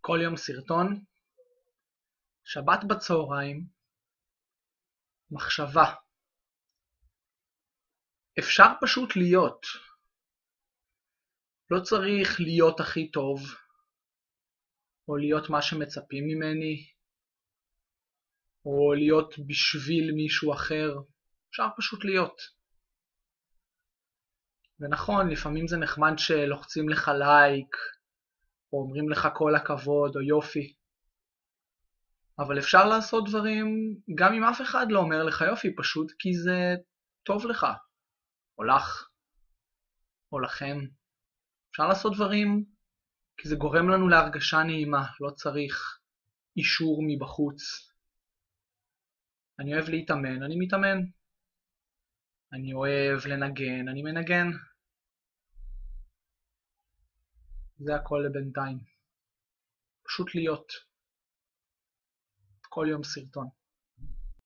כל יום סרטון, שבת בצהריים, מחשבה. אפשר פשוט להיות. לא צריך להיות הכי טוב, או להיות מה שמצפים ממני, או להיות בשביל מישהו אחר. אפשר פשוט להיות. ונכון, לפעמים זה נחמד שלוחצים לך לייק, או אומרים לך כל הכבוד, או יופי. אבל אפשר לעשות דברים גם אם אף אחד לא אומר לך יופי, פשוט כי זה טוב לך, או לך, או לכם. אפשר לעשות דברים כי זה גורם לנו להרגשה נעימה, לא צריך אישור מבחוץ. אני אוהב להתאמן, אני מתאמן. אני אוהב לנגן, אני מנגן. זה הכל לבינתיים. פשוט להיות. כל יום סרטון.